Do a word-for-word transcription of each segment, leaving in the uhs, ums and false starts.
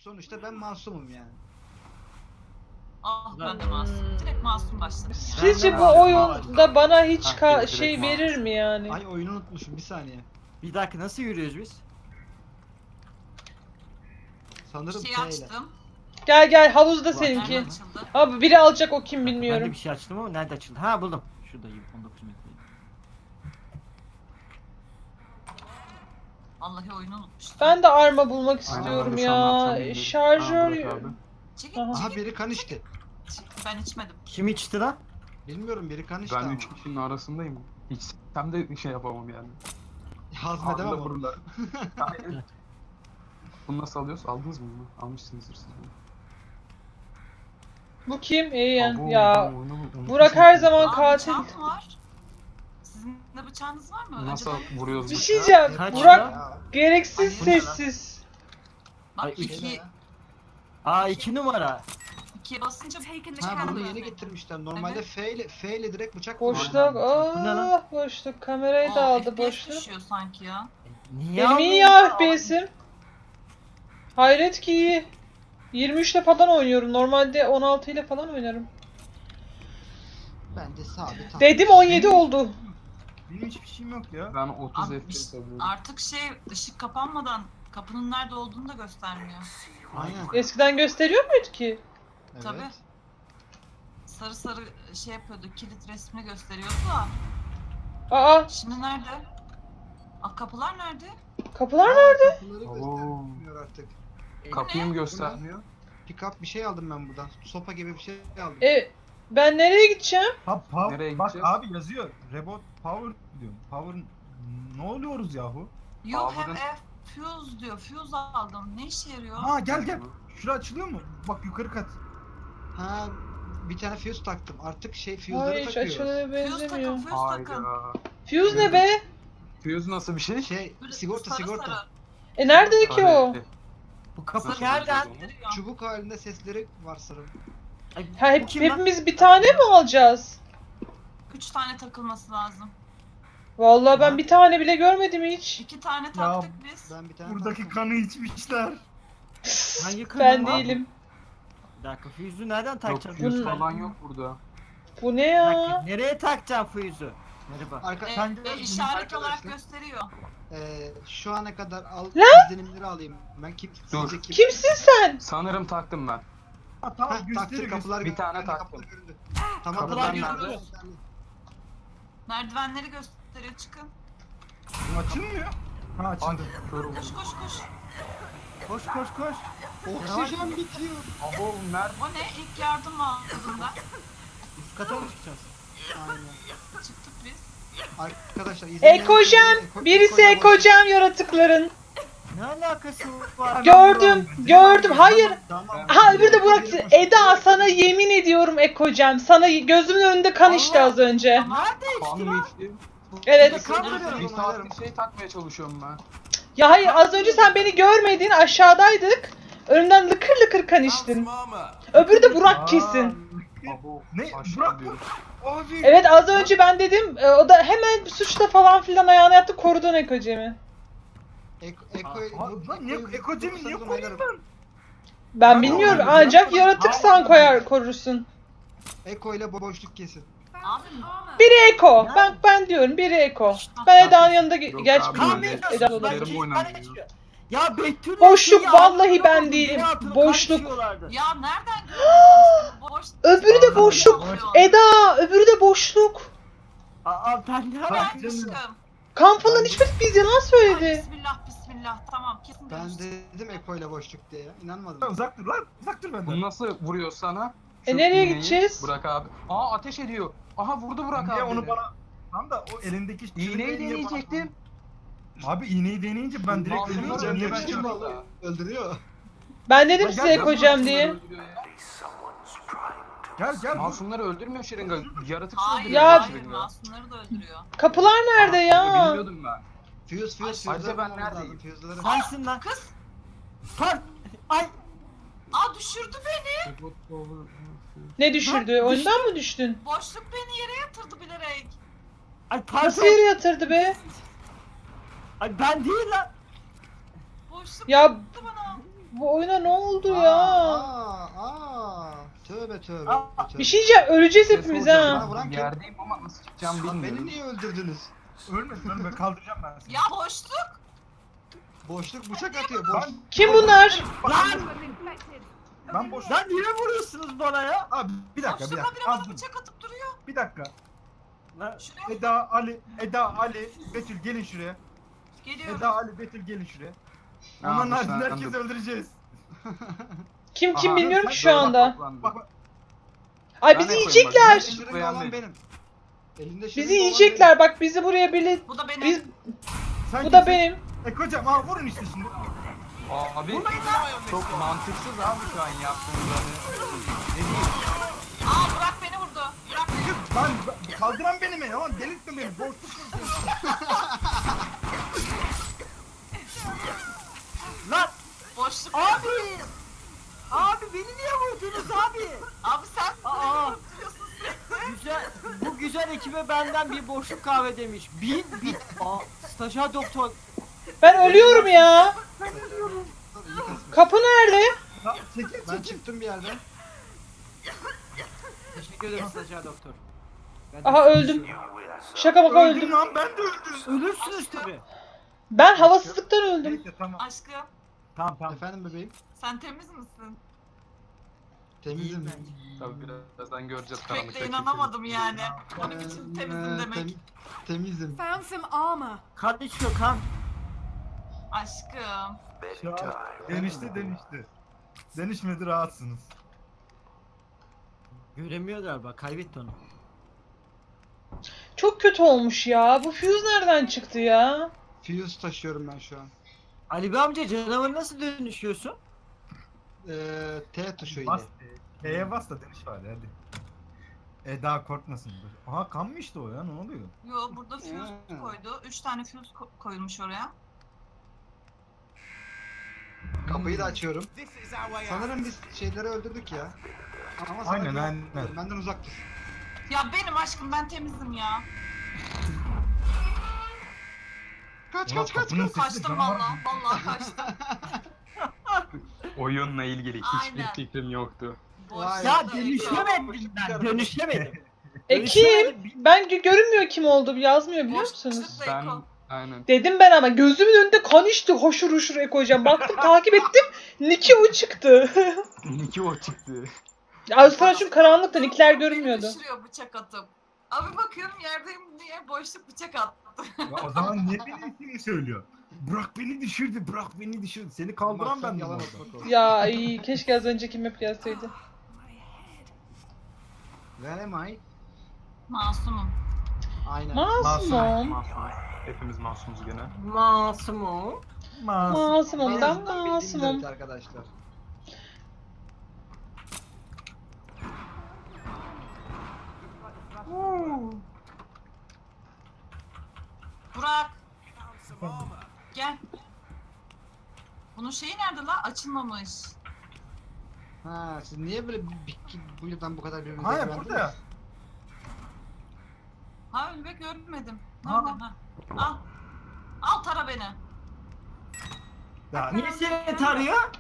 sonuçta ben masumum yani. Ah ben de masum. Direkt masum başladım yani. Sizce bu oyunda bana hiç ka- şey verir mi yani? Ay oyunu unutmuşum bir saniye. Bir dakika nasıl yürüyoruz biz? Sanırım Şeyi T ile. açtım. Gel gel havuzda Bu seninki. Nereden açıldı? Abi biri alacak o kim Ben de bilmiyorum. bir şey açtım ama nerede açıldı? Ha buldum. Şuradayım on dokuz metre. Vallahi oyunu unutmuştum. Ben de arma bulmak Aynen, istiyorum ben de şu an akşam ya. geliyorum. Şarjör. Tamam, bırak abi. Çekil Aha. Aha çekil. biri kan içti. Ben içmedim. Kim içti lan? Bilmiyorum biri kan içti Ben ama. üç kişinin arasındayım. Hiç hem de şey yapamam yani. Hazmedemem Ağzında onu. vururlar. Yani- Bunu nasıl alıyoruz? Aldınız mı bunu? Almışsınızdır siz bunu. Bu kim? Eğen. Abo, Ya ben oyunu unutmuşum. Burak her zaman Aa, katil. bıçağım var. Sizin de bıçağınız var mı? Nasıl Acaba- vuruyoruz Bir bu şey ya? diyeceğim. Kaç Burak Ya, gereksiz Ay, bu ne lan? sessiz. Bak Ay, üç. iki, Aa iki numara. ikiye basınca Ha bunu yeni getirmişler. Normalde Evet. F ile F ile direkt bıçak Boşluk. vuruyor. Bu ne lan? Aa boşluk. Kamerayı da Aa, aldı F P S boşluk. düşüyor sanki ya. Niye Benim iyi almıyor ya F P S'im. Hayret ki iyi. yirmi üç ile falan oynuyorum. Normalde on altı ile falan oynarım. Ben de sabit. Dedim on yedi oldu. Benim hiçbir şeyim yok ya. Ben otuz Abi, F P S alıyorum. Artık şey ışık kapanmadan kapının nerede olduğunu da göstermiyor. Aynen. Eskiden gösteriyor muydu ki? Evet. Tabii. Sarı sarı şey yapıyordu, kilit resmini gösteriyordu da. Aa Şimdi nerede? Aa, kapılar nerede? kapılar nerede? Kapıları Oo. göstermiyor artık. Kapıyı mı ne? göstermiyor? Pick up bir şey aldım ben buradan. Sopa gibi bir şey aldım. E ben nereye gideceğim? Ha, pow- Nereye bak gideceğiz? abi yazıyor. Robot power diyor. Power ne oluyoruz yahu? You have Power'ın- a fuse diyor. Fuse aldım. Ne işe yarıyor? Ha gel gel. Şura açılıyor mu? Bak yukarı kat. Ha bir tane fuse taktım. Artık şey fuse'ları Ay hiç takıyoruz. açılıyor Fuse benzemiyor. takın, fuse takın. Hayda. Fuse ne be? Fuse nasıl bir şey? Şey Böyle sigorta sarı sigorta. sarı. E nerede ki o? Hani- Bu kapı Sarı nereden? gösteriyor. Çubuk halinde sesleri var sarı. Ay, Ha, bu hep, kim lan? hepimiz bir tane mi alacağız? Üç tane takılması lazım. Vallahi ben bir tane bile görmedim hiç. İki tane taktık biz. Ben bir tane Buradaki taktım. kanı içmişler. Hangi kanal Ben lan? değilim. Bir dakika füzü nereden Yok takacağım? fuse Bunu- falan yok burada. Bu ne Bir dakika, ya? nereye takacağım füzü? Merhaba. Arka, Ee, sen e, işaret arkadaşlar, olarak gösteriyor. eee, şu ana kadar al Lan! izlenimleri alayım. Ben kim? Dur. Sizce kim? Kimsin sen? Sanırım taktım ben. Ha tamam Heh, gösteriyor. taktık kapılar Bir göründü. tane Ben de taktım. kapılar göründü. Tamam Kapılar ben nerede? nerede? Merdivenleri gösteriyor. Çıkın. gösteriyor. Açılmıyor. Ha açıldı. Kör oldum. Koş koş koş. Koş koş koş. Oksijen bitiyor. Abo Mert. O ne? İlk yardım aldığında. Üst kata mı çıkacağız? Aynen. Çıktık biz. Arkadaşlar izlemeyen- Ekojam. Eko- Birisi Eko'yla ekojam yaratıkların. Ne alakası var? Gördüm, gördüm. Hayır. Tamam. Ha öbürü de Burak. Eda sana yemin ediyorum ekojam. Sana gözümün önünde kan içti az önce. Nerede Kan içti mı lan? içti? Evet. Kan Bir veriyorum. saattir şey takmaya çalışıyorum ben. Ya hayır az önce sen beni görmedin aşağıdaydık. Önümden lıkır lıkır kan içtin. Öbürü de Burak kesin. Abo. Ne? aşağı Burak diyorum. Abi. Evet az önce ben dedim e, o da hemen suçta falan filan ayağına yattı korudun ekojemi. Eko, Eko, Abi lan niye ekocemi niye koyayım ben? Ben Ben bilmiyorum de- ancak yaratıksan koyar korursun. Eko ile boşluk kesin. Abi Biri Eko. Ben ben diyorum biri Eko. Ben Eda'nın yanında ge- Yok gerçi abi, bilmiyorum. öyle. Eda veriyorsun? olabilir. Yarım Belki oynanıyor. bana geçiyor. Ya Betül Boşluk, ya, vallahi altını ben buldum, değilim. bir altını Boşluk. karıştırıyorlardı. ya nereden gördün? Boş. Öbürü de boşluk. Eda öbürü de boşluk. Aa ben ne Bak alakası? Aşkım. Kan falan içmedik biz yalan Ay, söyledi. bismillah bismillah. Tamam kesin Ben görüştük. dedim Eko ile boşluk diye ya. İnanmadım. Lan uzak dur lan. Uzak dur benden. Bunu nasıl vuruyor sana? E, Şu nereye iğneyi gideceğiz? Burak abi. Aa ateş ediyor. Aha vurdu Burak Niye abi. onu bana... Tam da o elindeki... İğneyi çürümeyi niye bana- deneyecektim. Abi iğneyi deneyince ben direkt Masumlar ölmeyeceğim. Niye ben öldürüyor şimdi... vallahi. Öldürüyor. Ben dedim Gel, size gel, ekojam Masumları diye. öldürüyor ya. Gel gel. dur. Masumları öldürmüyor şırınga. Yaratık Hayır öldürüyor Ya- hayır şırınga. masumları da öldürüyor. Kapılar nerede Aa, ya? Bilmiyordum ben. Fuse fuse fuse. Ayrıca ben neredeyim? Fuse'ları. Sensin lan. Kız. Par. Ay. Aa düşürdü beni. Ne düşürdü? Oyundan mı düştün? Boşluk beni yere yatırdı bilerek. Ay pardon. Nasıl yere yatırdı be? Ay ben değil lan. Boşluk Ya yatırdı bana. Bu oyuna ne oldu Aa, ya? aa, aa. Tövbe tövbe. Aa, tövbe. Bir şey diyeceğim, öleceğiz Ses hepimiz olacağım, ha. Bana vuran ben kim? Yerdeyim ama nasıl çıkacağım Lan bilmiyorum. beni niye öldürdünüz? Ölmesin ölme kaldıracağım ben seni. Ya boşluk. Boşluk bıçak atıyor. Boş. Lan, Kim bunlar? Lan! ben boş. Lan niye vuruyorsunuz bana ya? Abi bir dakika bir Boşlukla dakika. biri Az bana dur. bıçak atıp duruyor. Bir dakika. Lan, Şuraya Eda, Ali, Eda, Ali, Betül gelin şuraya. geliyorum. Eda, Ali, Betül gelin şuraya. Ha, Onların bu haricinde sen- herkesi öldüreceğiz. Kim kim Aha, bilmiyorum ki şu böyle anda. toplandı. Bak bak. Ay Ben bizi ne koyayım yiyecekler. bak, Şırınga beğendim. olan benim. Elinde Bizi şırınga olan yiyecekler. Bak bizi buraya biri... Bu da benim. Biz... Sen Bu da kimsin? benim. E kocam ha vurun işte şimdi. Abi çok mantıksız abi şu an yaptığınız hani. Ne diyeyim? Aa Burak beni vurdu. Burak beni. Lan b- kaldıran beni mi? Aman delirtme beni. Boşluk mu? lan! Boşluk. Abi! Abi beni niye vurdunuz abi? Abi sen Aa! vuruyorsun sürekli. Güzel, bu güzel ekibe benden bir boşluk kahve demiş. Bin, bin. Aa, stajyer doktor. Ben ölüyorum ya. benim. İyi kasmış. Kapı nerede? Lan çekil Ben çekil. çıktım bir yerden. Teşekkür ederim stajyer doktor. Ben Aha öldüm. Şaka baka Öldüm öldüm. lan ben de öldüm. Ölürsünüz tabi. Ben havasızlıktan öldüm. Neyse tamam. Aşkım Tamam tamam. Efendim bebeğim. sen temiz misin? Temizim. Tabii birazdan göreceğiz Pek karanlıkta. de kim inanamadım kim. yani. Ee, Onun için temizim e, demek. tem- temizim. Found some armor. Kan içiyor kan. Aşkım. Şu an denişti denişti. Denişmedi rahatsınız. Göremiyor galiba, kaybetti onu. Çok kötü olmuş ya. Bu fuse nereden çıktı ya? Fuse taşıyorum ben şu an. Ali Bey amca canavarı nasıl dönüşüyorsun? Ee, T tuşu ile. Bas. E'ye bas da deniş var hadi. Eda korkmasın. Aha kan mı işte o ya ne oluyor? Yo burada fuse Ha. koydu. Üç tane fuse ko- koyulmuş oraya. Kapıyı da açıyorum. Sanırım biz şeyleri öldürdük ya. Ama sana Aynen, güven- aynen. Benden uzak dur. Ya benim aşkım ben temizim ya. Kaç Ulan kaç kaç kapının kaç. sesi Kaçtım canavar valla. gibi. Valla kaçtım. Oyunla ilgili hiçbir Aynen. fikrim yoktu. Vay. Ya Boşlukta dönüşemedim ben, dönüşemedim. E kim? Ben gö- görünmüyor kim olduğum yazmıyor biliyor musunuz? Boşlukta Ben Eko. aynen. Dedim ben ama gözümün önünde kan içti hoşur hoşur Eko'yacağım. Baktım takip ettim. Nick'i o çıktı. İki o çıktı. Ya sonra çünkü karanlıkta Nick'ler görünmüyordu. Beni düşürüyor bıçak atıp. Abi bakıyorum yerdeyim diye boşluk bıçak attı. Ya o zaman niye benim ismimi söylüyor? Burak beni düşürdü, Burak beni düşürdü. Seni kaldıran Bak sen ben mi yalan orada? atmak oldu. Ya ay, keşke az önceki map gelseydi. Where am I? Masumum. Aynen. Masumum. Masum. Hepimiz masumuz gene. Masumu. Mas. Masumum ben Beyazıt'tan bildiğimiz masumum. evet arkadaşlar. Burak. Gel. Bunun şeyi nerede la? Açılmamış. Ha siz niye böyle bir- bu yüzden bu kadar birbirinize Hayır güvendiniz? burada ya. Ha önüme görmedim. Ha. Nerede? Ha. Al. Al tara beni. Ya Niye seni tarıyor?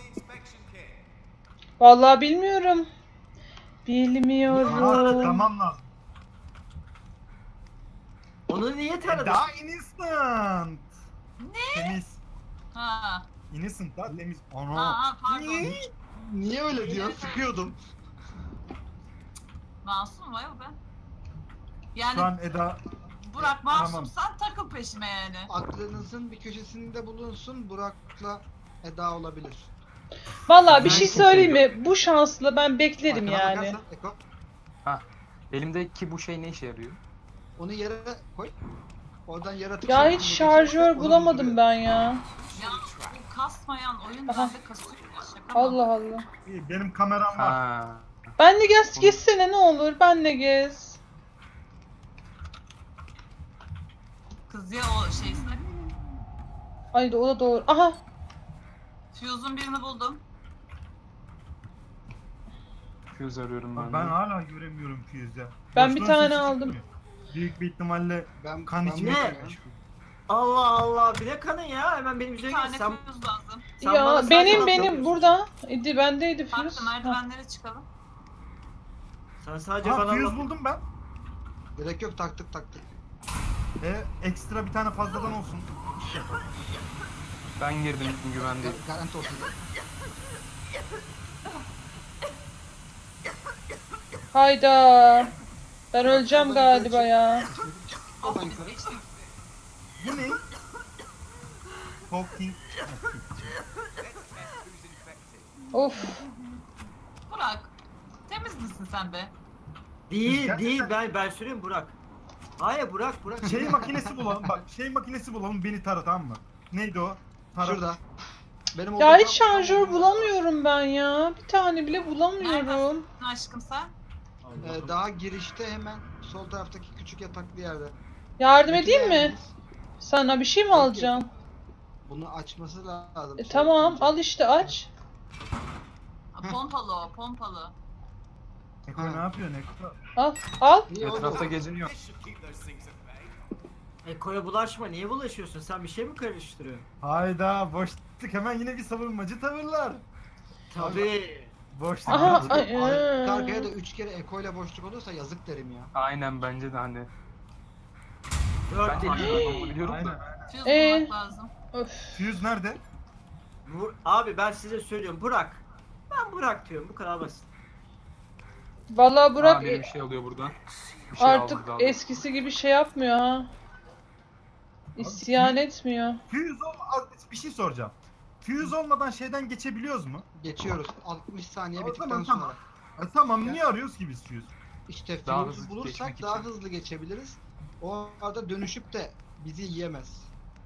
Vallahi bilmiyorum. Aha, Bilmiyorum. tamam lazım. Onu niye taradı? Daha innocent. Ne? Temiz. Ha. Innocent daha temiz. Ha, Ana. ha pardon. Niye? Niye öyle diyor? Sıkıyordum. Masum var ya ben. Yani Şu an Eda Burak Tamam. masumsan takıl peşime yani. Aklınızın bir köşesinde bulunsun. Burak'la Eda olabilir. Vallahi bir şey Neyse, söyleyeyim mi? Bu şansla ben beklerim Arkana yani. bakarsan, Eko, Elimdeki bu şey ne işe yarıyor? onu yere koy. Oradan yaratık Ya şeklinde hiç geçiyor, şarjör onu bulamadım bulduruyor. ben ya. Ya bu kasmayan oyun Aha. bende kasıyor. Şaka mı? Allah Allah. iyi, benim kameram var. Ha. Benle gez gezsene ne olur. Benle gez. Kız ya o şeysine. Ay da o da doğru. Aha. Fuse'un birini buldum. Fuse arıyorum ben. Ben, de. ben hala göremiyorum Fuse'ya. Ben bir Boşluğun tane sesi aldım. çıkmıyor. Büyük bir ihtimalle Ben kan ben içmek Ne? bakıyorum. Allah Allah, bir de kanın ya, hemen benim Bir üzerine tane gel. Sen fuse lazım. Sen bana Ya sadece benim laf benim yapıyorsun. burada. İdi bendeydi Farklı Firuz. Ha. merdivenlere çıkalım. Sen sadece Ha bana fuse laf- buldum ben. Gerek yok, taktık taktık. E, ekstra bir tane fazladan olsun. Ben girdim güvende. Gar- Garanti olsun. Hayda. Ben öleceğim galiba ya. Oradan yukarı. Bu ne? Talking. Of. Burak. Temiz misin sen be? Değil Gerçekten- değil ben ben söyleyeyim Burak. Hayır Burak Burak. Şey makinesi bulalım bak. Şey makinesi bulalım beni tara, tamam mı? Neydi o? Tara. Şurada. Benim Ya olduğum- hiç şarjör bulamıyorum ben ya. Bir tane bile bulamıyorum. Neredesin aşkım sen? Ee, daha girişte hemen sol taraftaki küçük yataklı yerde. Yardım edeyim mi? Bekleyin. Sana bir şey mi alacağım? Bunu açması lazım. E, tamam al işte aç. Pompalı o, pompalı. Eko Ha. ne yapıyor Eko? Al al. İyi oldu. Etrafta geziniyor. Eko'ya bulaşma. Niye bulaşıyorsun? Sen bir şey mi karıştırıyorsun? Hayda boşluk, hemen yine bir savunmacı tavırlar. Tabii. Boşluk. Aha, boşluk. ay, Arka ee. arkaya da üç kere Eko ile boşluk olursa yazık derim ya. Aynen bence de hani. Dört Ben de tane. bilmiyorum, biliyorum Aynen. da. Fuse Ee? bulmak lazım. Öf. Fuse nerede? Bu- Abi ben size söylüyorum Burak. Ben Burak diyorum bu kadar basit. Vallahi Burak Aa, biri bir şey alıyor buradan. Bir şey artık aldı, aldı. eskisi gibi şey yapmıyor ha. İsyan etmiyor. Fuse ol bir şey soracağım. Fuse olmadan şeyden geçebiliyoruz mu? Geçiyoruz. altmış saniye Tamam, bittikten tamam, sonra. tamam. E, tamam niye arıyoruz ki biz Fuse? İşte Daha Fuse'u hızlı bulursak geçmek daha için. hızlı geçebiliriz. O arada dönüşüp de bizi yiyemez.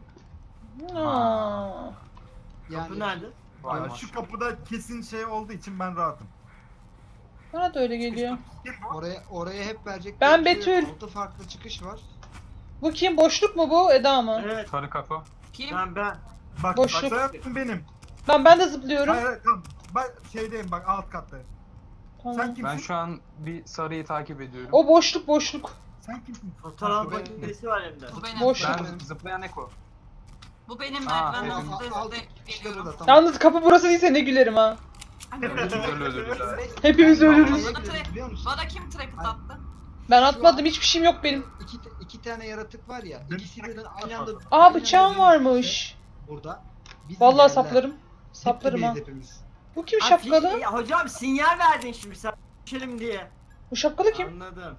Aa. Kapı nerede? Vay Ya maşallah. şu kapıda kesin şey olduğu için ben rahatım. Bana da öyle geliyor. Kim bu? Oraya oraya hep verecek. Ben bir şey yok. Betül. Altı farklı çıkış var. Bu kim? Boşluk mu bu? Eda mı? Evet. Sarı kafa. Kim? Ben ben. Bak Boşluk. bak sen benim. Ben ben de zıplıyorum. Hayır hayır tamam. Ben şeydeyim bak alt katta. Sen Tamam. kimsin? Ben şu an bir sarıyı takip ediyorum. O boşluk boşluk. Sen kimsin? Fotoğraf Bu benim. makinesi var elimde. Bu benim. Boş. Ben zıplayan Eko. Bu benim Aa, merdiven evet. altında Al, al, de işte geliyorum. burada tamam. Yalnız kapı burası değilse ne gülerim ha. Güzel öldürdüler. Hepimiz Ben ölürüz. neye gireriz biliyor musun? Bana kim trapit attı? Ben atmadım, hiçbir şeyim yok benim. İki, iki tane yaratık var ya. Ben- İkisi birden aynı anda. Aa aynı bıçağım anda varmış. Burada. Bizi Vallahi yerler. saplarım. Saplarım ha. Hepimiz, hepimiz. Bu kim Ha, şapkalı? fi- hocam sinyal verdin şimdi sen düşelim diye. Bu şapkalı kim? Anladım.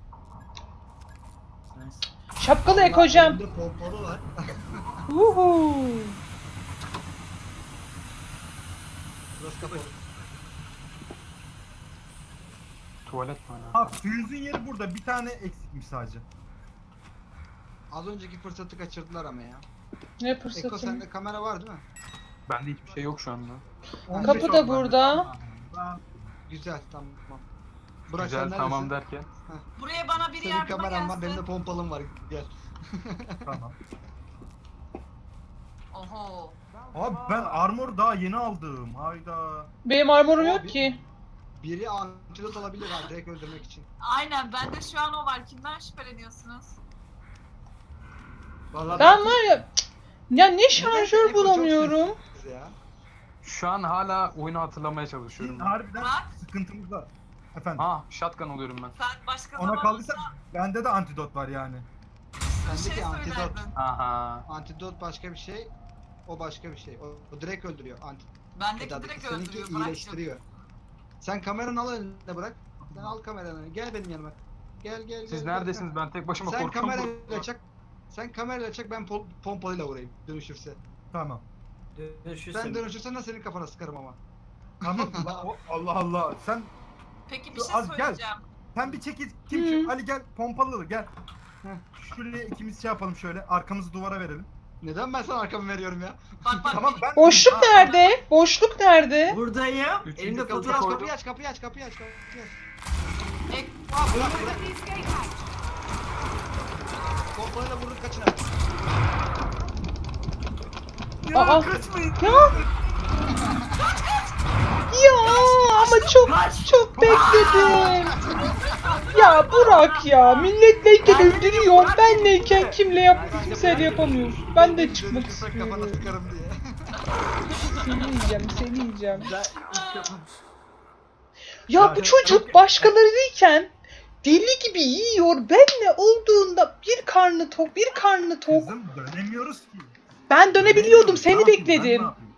Neyse. Şapkalı Ekocam. Elimde pompalı var. Uhu. Burası kapalı. Tuvalet mi hala? Ha Fuse'un yeri burada. Bir tane eksikmiş sadece. Az önceki fırsatı kaçırdılar ama ya. Ne Eko fırsatım. sende kamera var değil mi? Bende hiçbir şey yok şu anda. on beş Kapı da oldu burada. bende. Güzel tamam. Burak Güzel sen tamam neredesin? derken. Buraya bana biri Senin yardıma kameran var, benim de gelsin. pompalım var. Gel. Tamam. Oho. Abi ben armor daha yeni aldım. Hayda. Benim armorum Abi. yok ki. Biri antidot alabilir ha, direkt öldürmek için. Aynen bende şu an o var. Kimden şüpheleniyorsunuz? Vallahi Ben var ya... cık, Ya ne şarjör Eko çok bulamıyorum. sessiz ya. Şu an hala oyunu hatırlamaya çalışıyorum. Bizim harbiden Bak. sıkıntımız var. Efendim. Ah, shotgun oluyorum ben. Sen başka Ona zaman kaldıysa olsa bende de antidot var yani. bir şey Sendeki antidot. söylerdin. Aha. Antidot başka bir şey. O başka bir şey. O, o direkt öldürüyor. Antidot. Bendeki Eda'daki. direkt Seninki öldürüyor. Bırak iyileştiriyor. Sen kameranı al elinde bırak. Sen al kameranı. Gel benim yanıma. Gel gel gel. Siz gel, neredesiniz? gel. Ben tek başıma Sen korkuyorum. kamerayla çak. Sen kamerayla çak, ben pol, pompalıyla vurayım dönüşürse. Tamam. Dönüşürsün. Sen dönüşürsen de senin kafana sıkarım ama. Tamam. La- o- Allah Allah. Sen Peki bir Dur, şey az gel. söyleyeceğim. sen bir çekil. Kim Hı. şu? Ali gel pompalı gel. Şuraya ikimiz şey yapalım şöyle. Arkamızı duvara verelim. Neden ben sana arkamı veriyorum ya? Bak bak. Tamam ben Boşluk Aa, nerede? Boşluk nerede? Buradayım. Üçüncü Elimde kapı Kapıyı fotoğraf aç, koydum. kapıyı aç, kapıyı aç, kapıyı aç, kapıyı aç. Ek- Aa, bırak, bırak. Pompayla vurduk, kaçın abi. Ya Aa. kaçmayın. Ya. Ya ama çok çok bekledim. Ya Burak ya, milletleyken öldürüyor. Benleyken kimle yap kimseyle yapamıyoruz. Ben de çıkmak Dönüşürsen kafana istiyorum. sıkarım diye. Seni yiyeceğim, seni yiyeceğim. Ben ilk defa- Ya Ya, bu çocuk çok- başkalarıyken deli gibi yiyor. Benle olduğunda bir karnı tok, bir karnı tok. Kızım dönemiyoruz ki. Ben dönebiliyordum, Ne seni yapayım, ben ne bekledim. yapayım?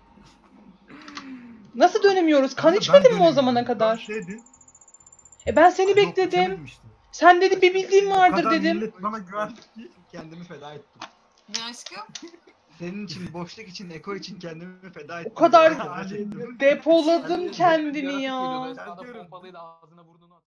Nasıl dönemiyoruz? Kan Ben içmedin mi o dönemiyorum. zamana kadar? Dönseydin- E ben seni Yok, bekledim. içemedim işte. Sen dedi bir bildiğin O vardır kadar dedim. millet bana güvendi ki. Kendimi feda ettim. Ne aşkım? Senin için, boşluk için, Eko için kendimi feda ettim. O kadar Feda ettim. depoladım Hani kendimi yaratık ya. geliyordu, esnada Ben diyorum. pompalıyla ağzına burnunu